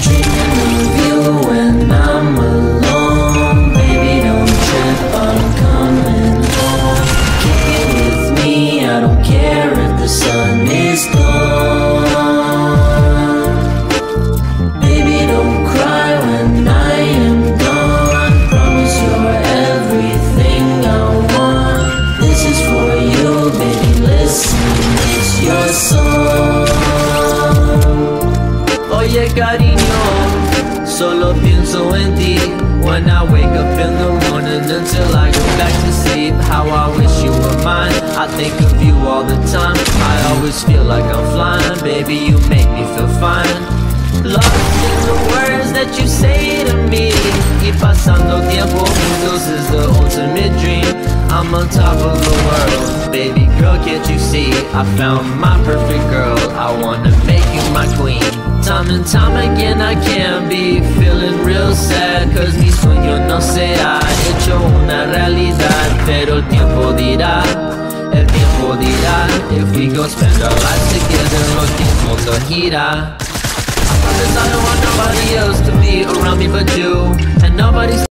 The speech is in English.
dreaming of you when I'm alone. Baby, don't trip, I'm coming home. Kick it with me, I don't care if the sun is gone. Baby, don't cry when I am gone. Promise you're everything I want. This is for you, baby, listen, it's your song. Oye cariño, solo pienso en ti. When I wake up in the morning until I go back to sleep. How I wish you were mine, I think of you all the time. I always feel like I'm flying, baby, you make me feel fine. Lost in the words that you say to me. Y pasando tiempo juntos is the ultimate dream. I'm on top of the world, baby girl, can't you see? I found my perfect girl, I wanna make you my queen. Time and time again I can't be feeling real sad, cause mi sueño no será hecho una realidad. Pero el tiempo dirá, el tiempo dirá. If we go spend our lives together, los tiempos lo gira. I promise I don't want nobody else to be around me but you. And nobody's